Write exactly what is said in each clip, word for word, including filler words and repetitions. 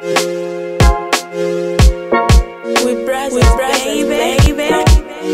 We brothers, baby, baby.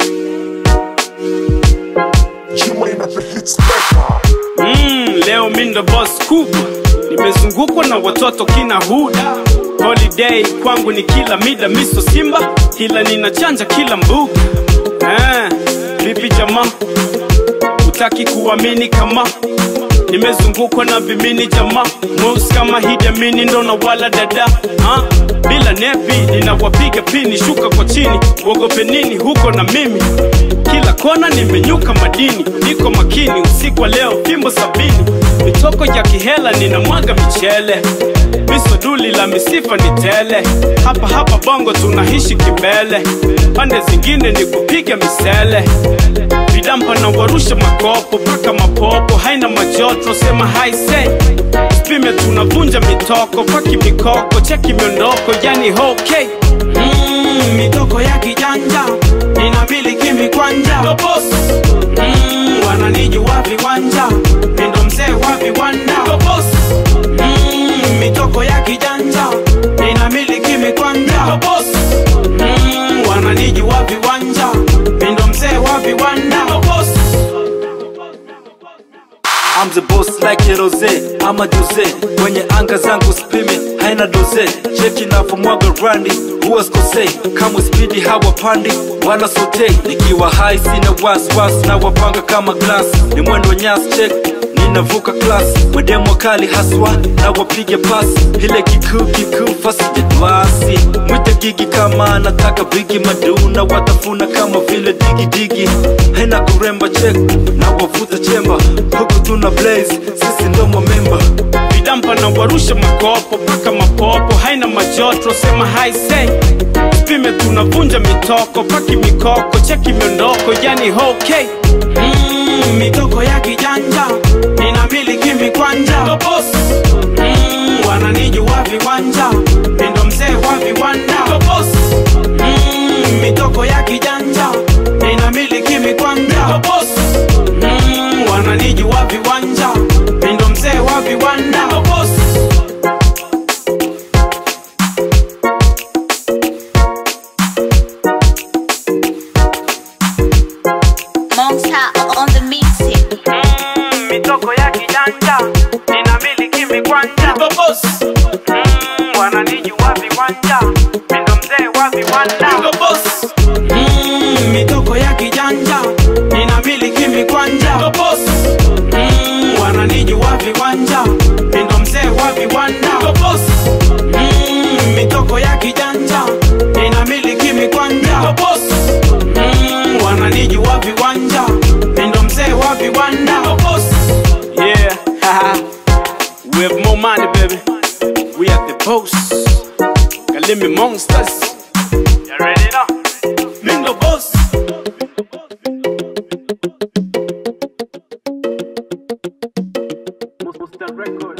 Mmm, leo mindo boss kubwa. Nimezungukwa na watoto kina Huda. Holiday kwangu ni kila mida, miso Simba ila ninachanja kila mbuga. Eh, vipi jamaa? Utaki kuamini kama nimezungukwa na vimini jamaa. Moves kama hida mini ndo na wala dada. Ha? Bila nepi ninawapiga pini, shuka kwa chini. Wogope nini huko na mimi? Kila kona nimenyuka madini, niko makini usiku wa leo fimbo sabini. Mitoko ya kihela ninamwaga michele, miso duli la misifa ni tele. Hapa hapa bongo tunahishi kibele, pande zingine ni kupiga misele. Vidampa na warusha makopo, paka mapopo, haina majoto, sema hai say. Spime tunavunja mitoko, paki mikoko, cheki miondoko, yani okay. Mmm, mitoko ya kijanja, ninamiliki mikwanja. No boss. Mmm, wananijua viwanja, mindo mzee wa viwanda. No boss. Mmm, mitoko ya kijanja, ninamiliki mikwanja. No boss. Mmm, wananijua viwanja, mindo mzee wa viwanda. No boss. I'm the boss like Rose, I'm a Jose. Kwenye anga zangu spimi, haina doze. Cheki na vumwaga randi, huwa skosei. Kama speedy hawa pandi, wala sotei. Nikiwa high sina was was, na wapanga kama glass. Ni mwendo nyas check, ninavuka class. Wedemo kali haswa, na wapige pass. Hile kiku kiku fasi jedwasi. Mwite gigi kama nataka bigi maduna. Watafuna kama vile digi digi. Haina kuremba check, na wavuta chemba. Huku tuna blaze, sisi ndo member. Vidampa na warusha makopo, paka mapopo, haina majoto, sema hai say. Spime tunavunja mitoko, paki mikoko, cheki miondoko, yani okay. Mmm, mitoko ya kijanja, ninamiliki mikwanja. No boss. Mmm, wananijua viwanja, mindo mzee wa viwanda. No boss. Mmm, mitoko ya kijanja, ninamiliki mikwanja. No boss. Mmm, wananijua viwanja, mindo mzee wa viwanda. No boss. Monster on the mixing. Mmm, mitoko ya kijanja, ninamiliki mikwanja. No boss. Mmm, wananijua viwanja, mindo mzee wa viwanda. No boss. Mmm, mitoko ya kijanja, ninamiliki mikwanja. No boss. Mmm, wananijua viwanja, mindo mzee wa viwanda. No boss. Mmm, mitoko ya kijanja, ninamiliki mikwanja. No boss. Mmm, wananijua viwanja, mindo mzee wa viwanda. No boss. Yeah, haha. We have more money, baby. We are the boss. Kalimi monsters. You ready now? Mindo boss. Monster record.